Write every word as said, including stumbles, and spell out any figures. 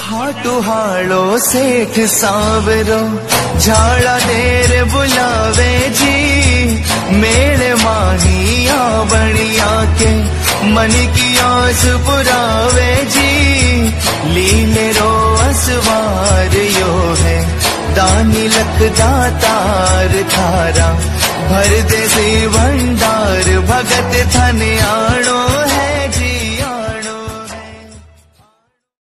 हाटू हाड़ो सेठ सांवरो झाड़ा देर बुलावे जी, मेरे माहिया बड़िया के मन की आस पुरावे जी। लीले रो असवार यो है दानी लख दातार थारा, भर दे से भंडार भगत थन आड़ो